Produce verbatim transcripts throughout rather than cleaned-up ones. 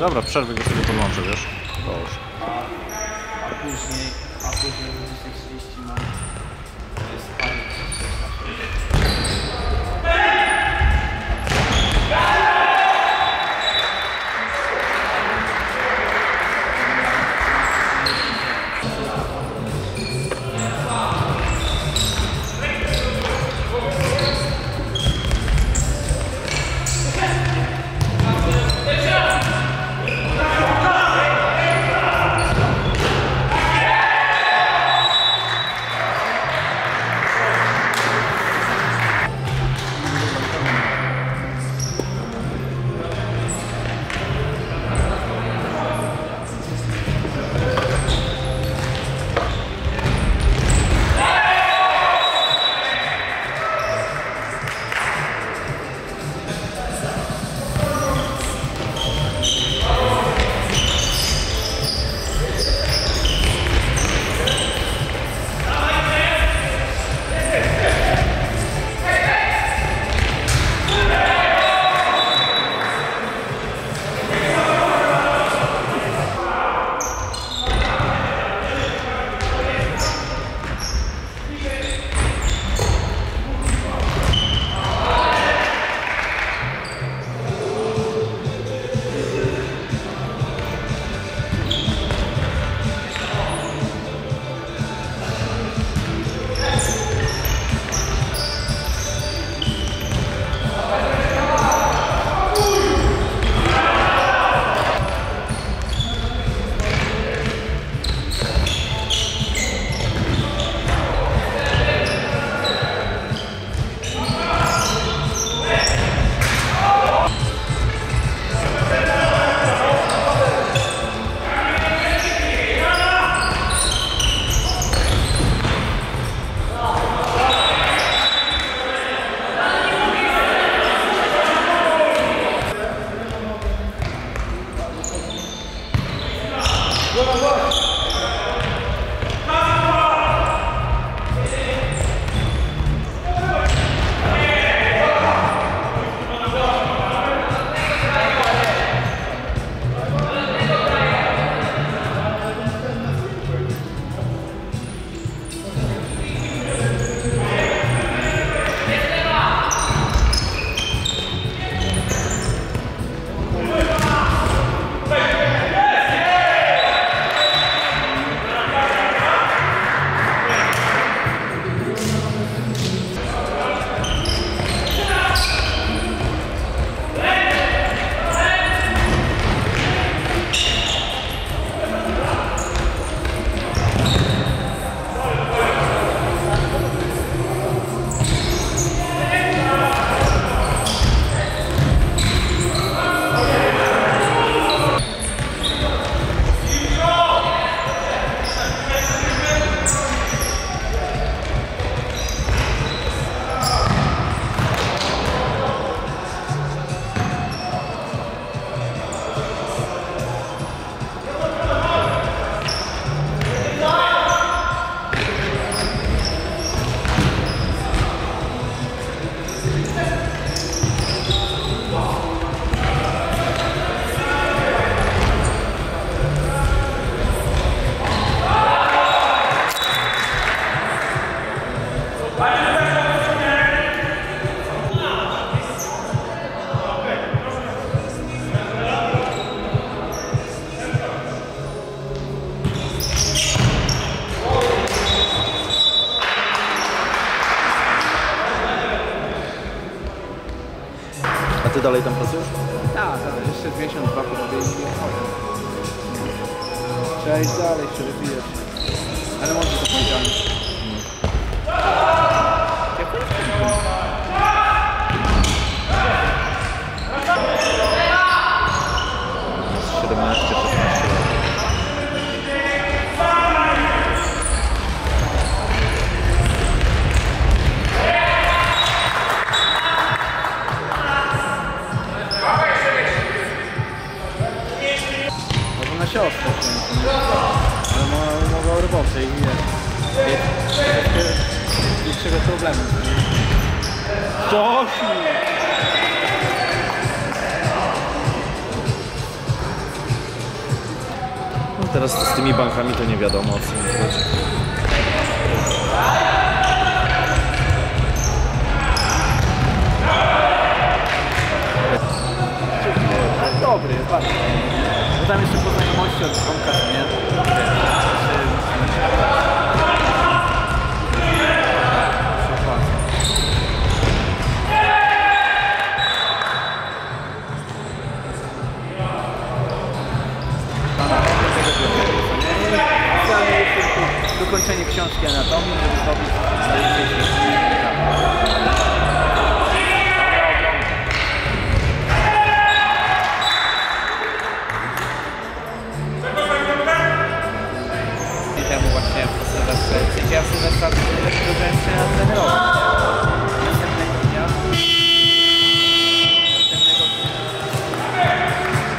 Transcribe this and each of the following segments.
Dobra, w przerwie go sobie podłączę, wiesz? To już. A, a później, a później o dwudziestej trzydzieści mam... jest fajnie. Ty dalej tam pracujesz? Tak, tak, jeszcze miesiąc, dwa po sobie i nie wchodzę. Trzeba iść dalej, się rozwijać. Ale może to powiedziane. siedemnaście, szesnaście lat. Na siostrę, ale ma, mogła robotę i nie. Większego problemu. Tosi! Teraz z tymi bankami to nie wiadomo, o co mi chodzi. Dobry, bardzo. Bo tam jeszcze po znajomości od członka, nie? Dokończenie książki anatomii, żeby zrobić i temu właśnie po Sylwestrze. W sensie ja w Sylwestra próbowałem się nadtrenować. Następnego dnia. Następnego dnia.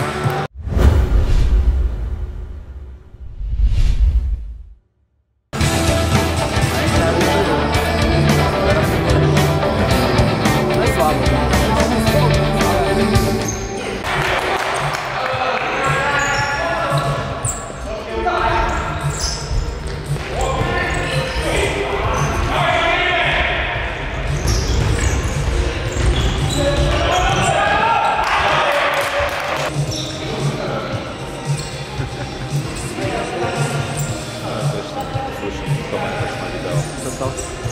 Co to?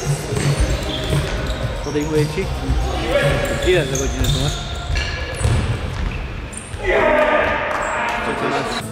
Podejmuję ci? Ile za godzinę tu masz? Co ty masz?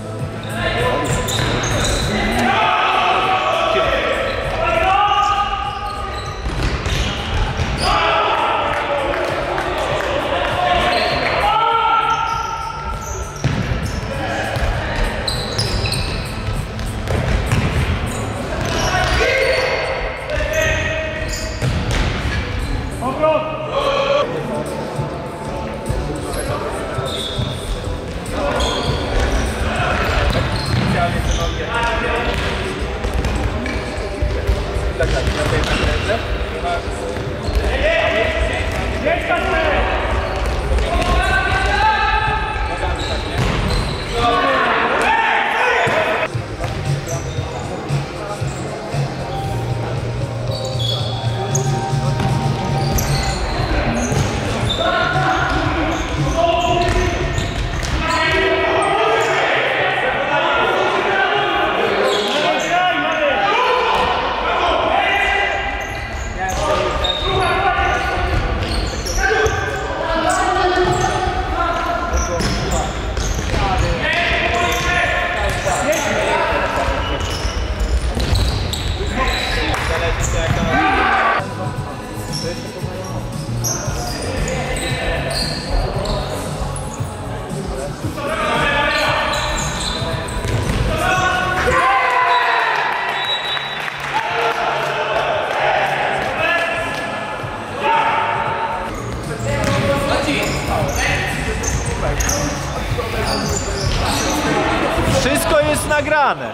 Wszystko jest nagrane.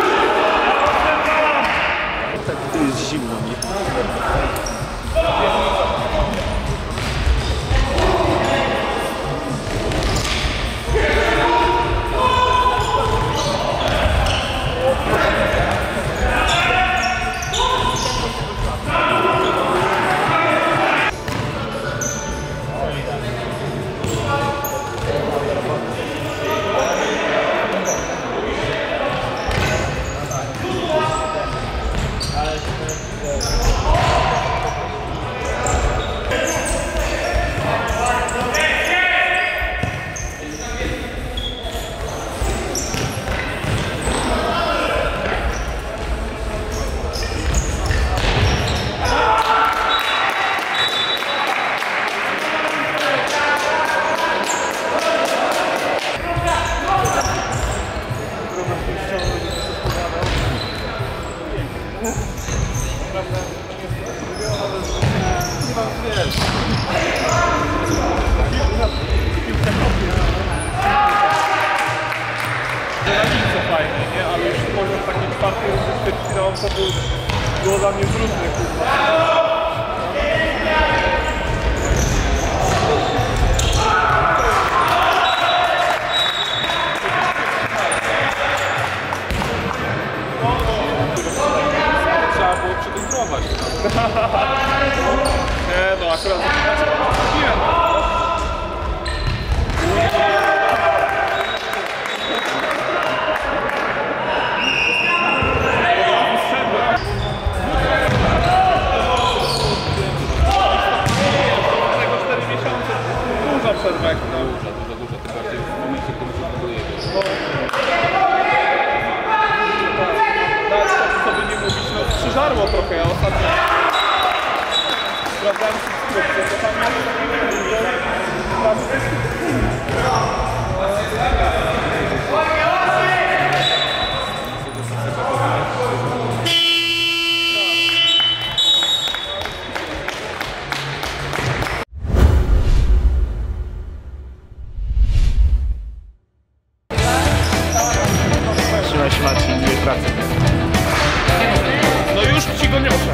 Tak, tu jest zimno mi. fajny, nie? Ale już poziom taki czwarty rundy ćwierćfinału to był, było dla mnie trudny, kurwa. Trzeba było przygotować. Nie no, akurat zrobiłem. Duża przerwa jak na duża, duża, duża, tym bardziej w momencie, kiedy się buduje. Nawet tak sobie nie mówić, no przyżarło trochę, ja ostatnio sprawdzałem subskrypcję, to tam Trzymaj się, Marcin, miłej pracy. no już ci go niosę.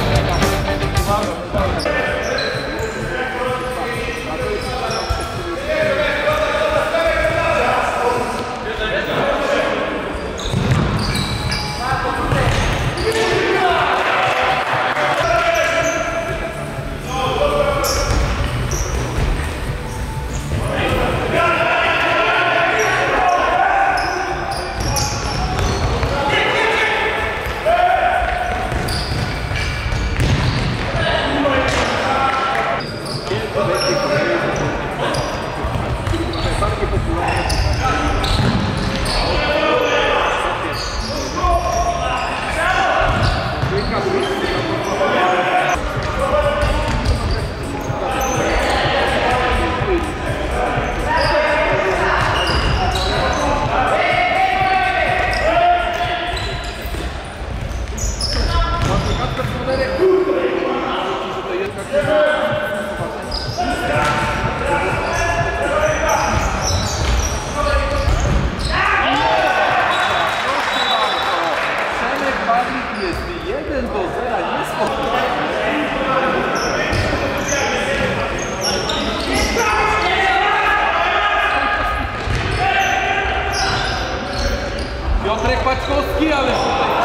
Piotrek Paczkowski, ale tutaj...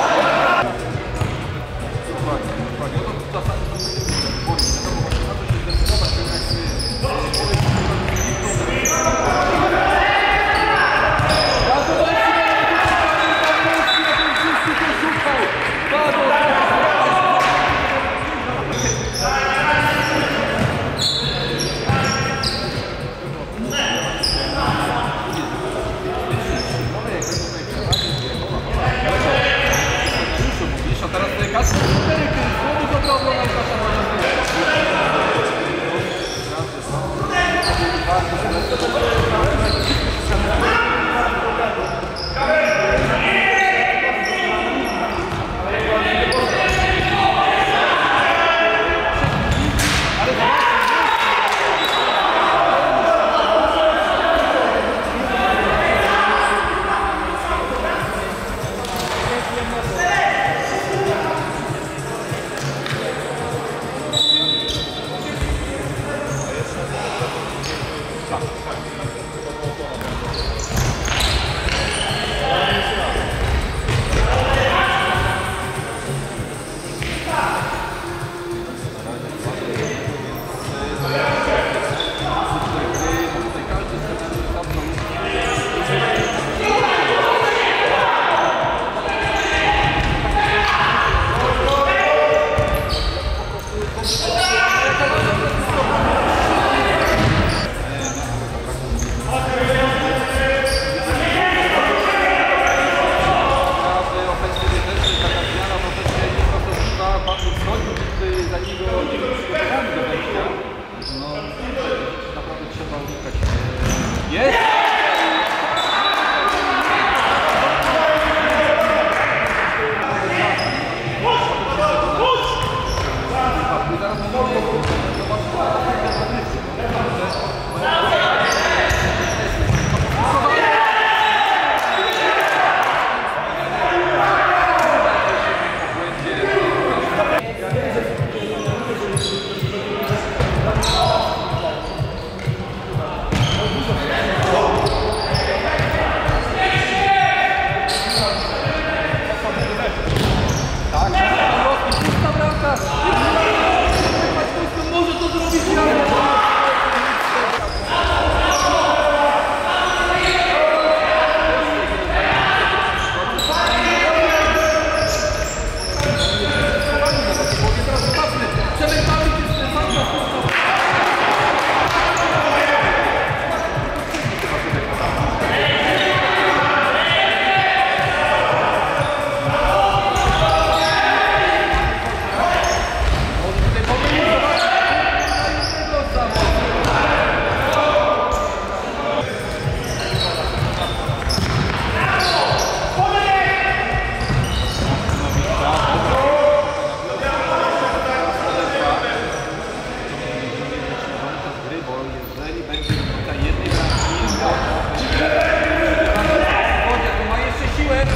A teraz te kasy cztery, kiedy słowo zabrał na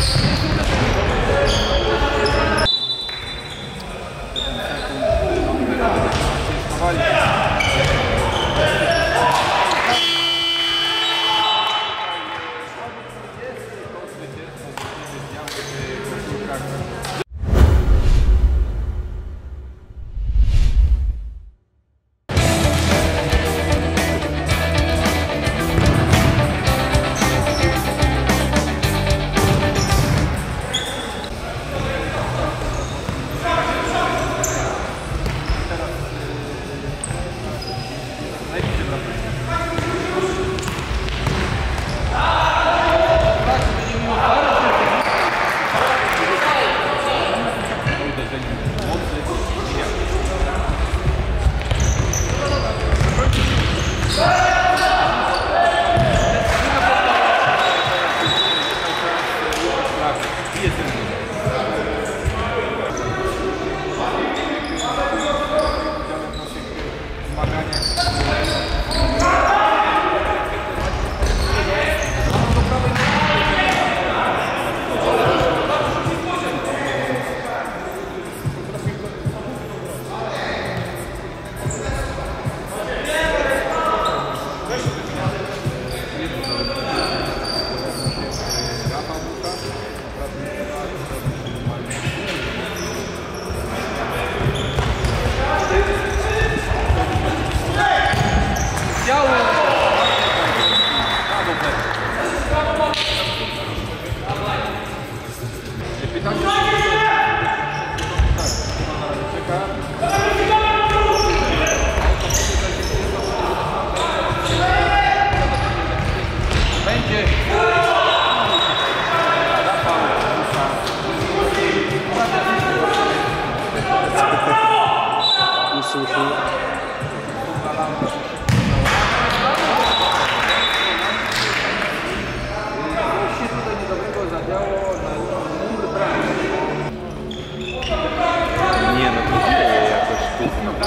Nie no, to dzieje jakoś tu.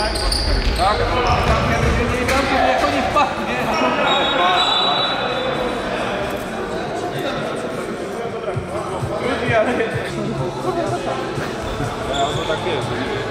Tak, tam nie tam jako nie wpadnie. No tak jest.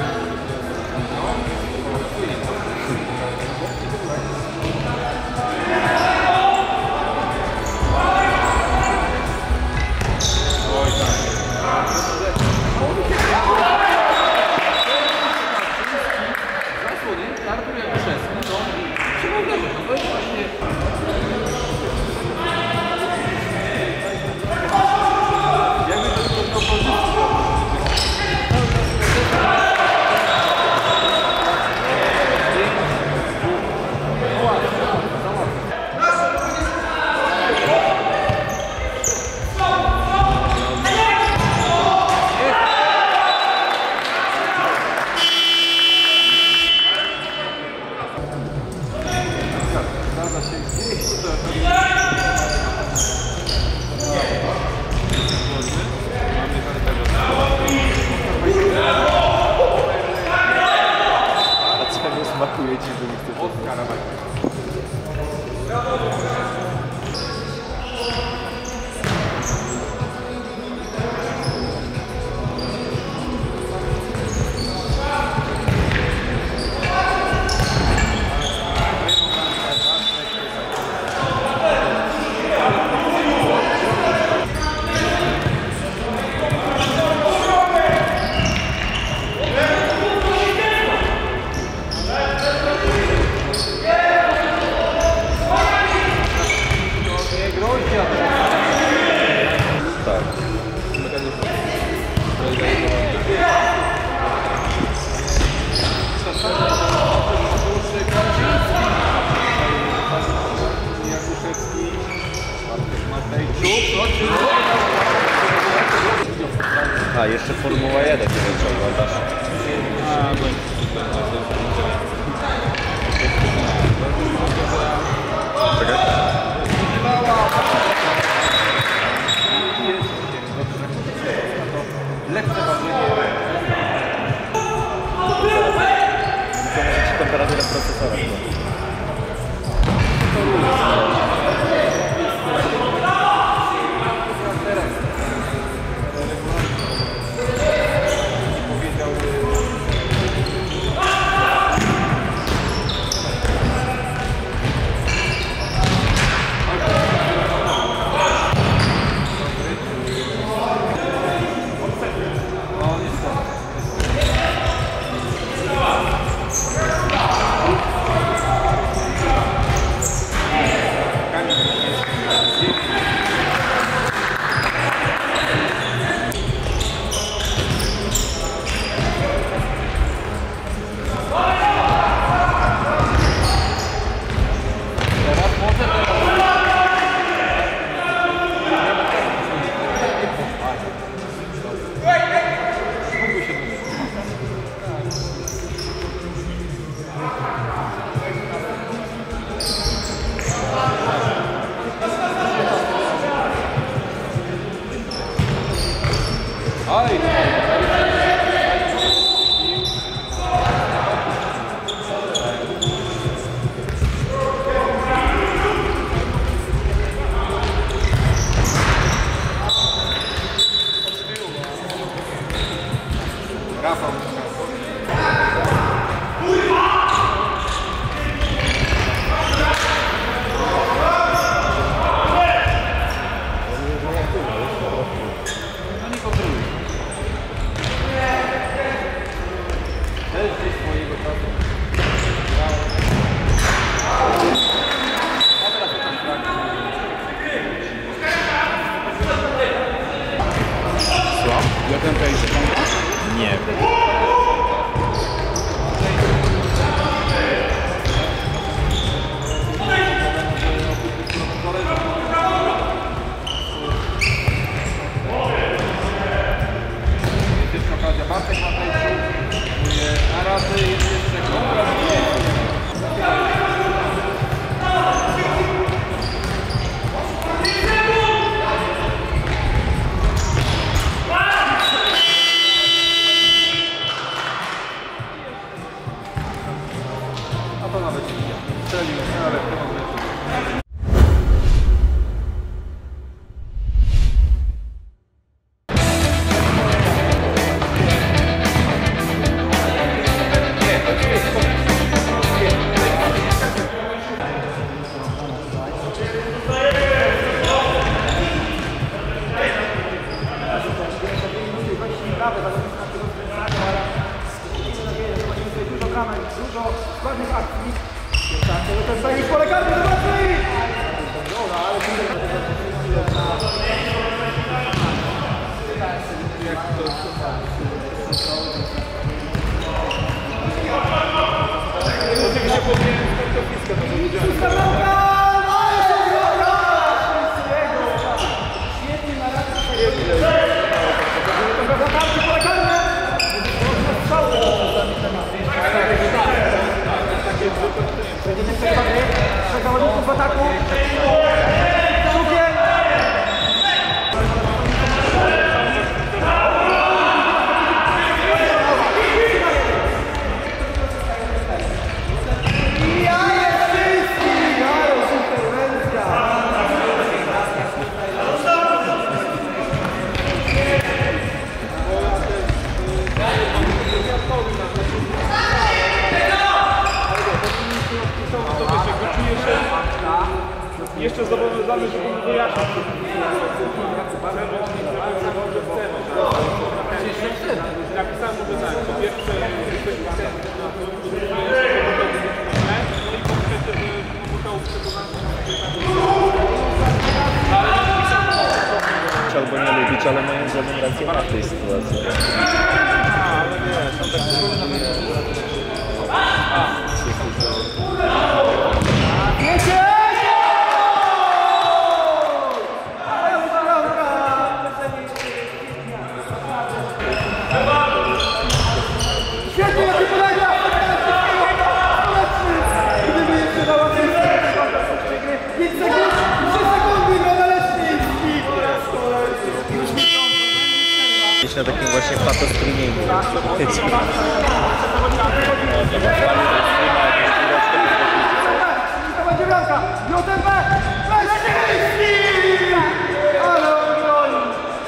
Smakuje ci, że nie chcesz odkarawać. A, jeszcze Formuła jeden nie wiem, czy oglądasz. Temperaturę procesora. Oj! Rafał. No nie kontroluj. Też gdzieś swojego czasu. A teraz to tam szlak. Słucham? Jeden pejsie pamiętasz? Nie. Jest okazja, Bartek ma pejsie. Na razy jest jeszcze kontra. A to nawet nie widział. Strzelił, ale to mam lepszy. Dużo bramek, dużo ładnych akcji. To jest fajnie pole karty, zobaczmy! Dobra, ale Oczywiście powinien sportowisko, to by widziałem. świetnie na razie. To prawda, karty, pole karne! Strzały będziecie przekładni. Trzech zawodników w ataku. Drugie. Jeszcze zobowiązany, żeby mu wyjaśnić. Napisałem mu, że tak, po pierwsze jesteś chętny na to, po drugie no i po trzecie, że musiał przekonać się, Albo nie lubić, ale moim zdaniem rację ma w tej sytuacji. ale wiesz, on tak Wiecie! Świetnie, jaki polega! Gdyby jeszcze dała pięć sekund, trzy sekundy, Gronalecznicki! Gdzieś na takim właśnie patostreamingu. To będzie bramka! J B! Leszczyński! Ale on broni!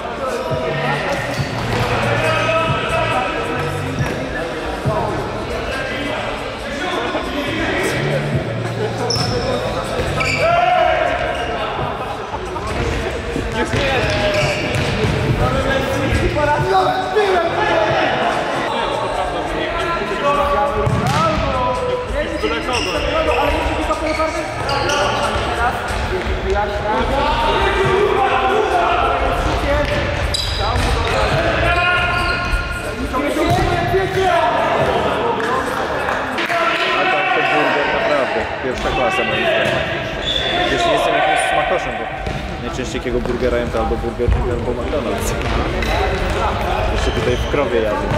Pierwsza klasa moim zdaniem. Wiesz, nie jestem jakimś smakoszem, bo najczęściej jakiego burgera jem to albo Burger King, albo McDonald's. Jeszcze tutaj w krowie jadę.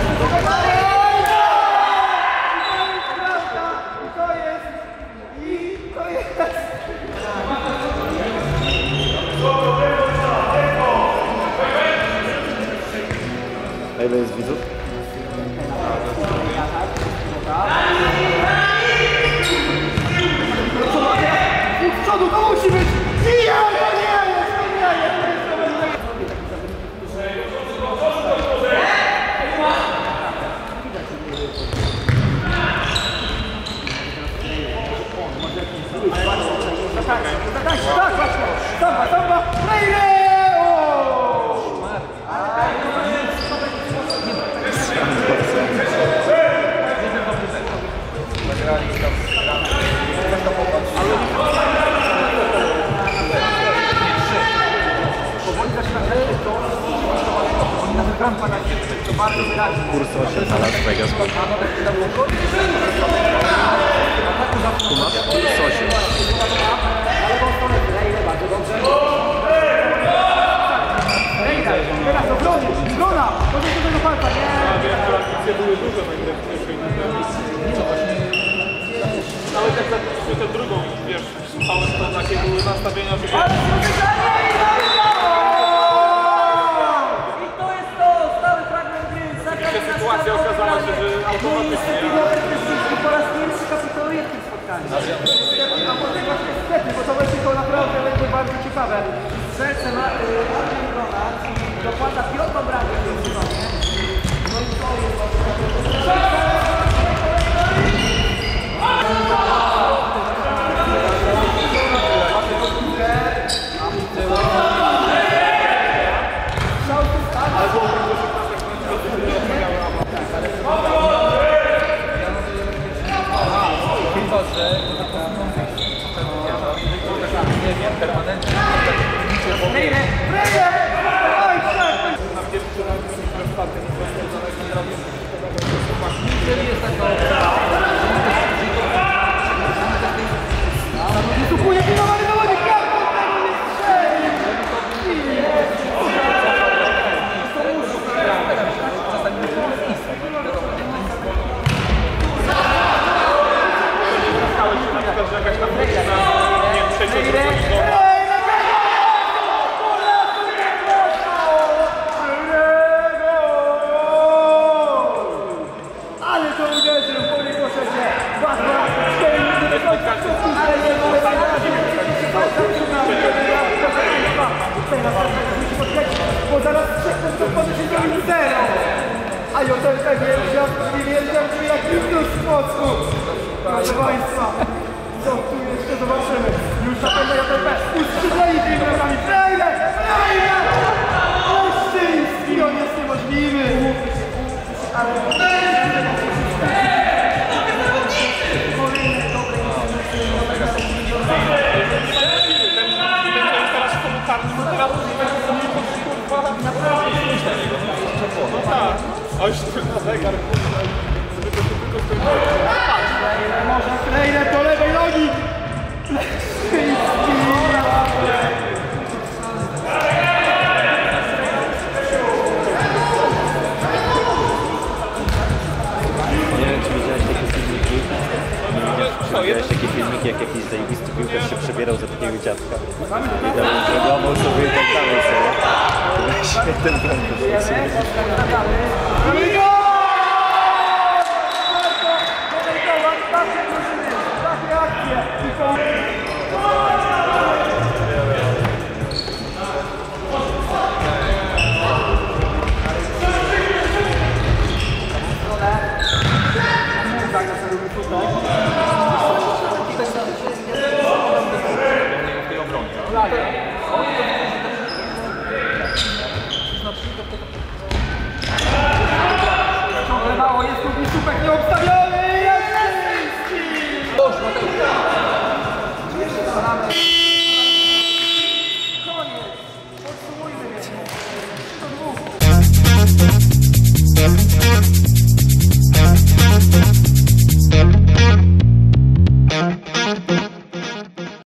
To jest i to jest. A ile jest widzów? Z przodu to musi być! Nie, nie, nie, nie, nie, tak, tak, właśnie! Samba, samba! Freire! Kurs osiem na Las Vegas. Tu masz kurs osiem. Teraz do broni! Brona! To jest do tego palca, nie? Ja wiem, że akcje były duże na ile pierwszej ale tak za tę drugą, wiesz, słuchałem, to takie były nastawienia, że... I to jest to, stały fragment gry, zagrał na Sytuacja okazała się, że automatycznie... po raz pierwszy kapituluje w tym spotkaniu. A potem właśnie niestety, bo to będzie to naprawdę będzie bardzo ciekawe. Serce ma Armin Brona, dokłada piątą bramkę w tym sezonie. No i to jest... Kupuje pilnowany zawodnik! Karton tego nie strzeli! Jakaś tam na, nie wiem, trzecią drugą. Ale to uderzył, po niego trzecie! Dwa, dwa, cztery minuty do końca! Ale nie mamy bo zaraz trzech to wchodzi się do zero! A Jotelka wielka, nie wielka, czyli jak Kristus w mocku! Proszę Państwa, co tu jeszcze zobaczymy? Już na pewno Jotelka uskrzydleni tymi bramkami! Freire! Freire! Oszczyński, on jest niemożliwy! Teraz w komentarzu, no teraz kurwa, naprawdę coś takiego. No tak, a już na zegar, kurwa, żeby to tylko skończyło. Może Freire do lewej nogi! Nie wiem, czy widziałeś takie filmiki. Nie widziałeś, czy widziałeś takie filmiki, jak jakiś zajebisty piłkarz się przebierał za takiego dziadka. I tam programował sobie i tak dalej sobie. To właśnie ten błąd. Takie akcje! Ciągle mało, jest tu Słupek nie obstawiony!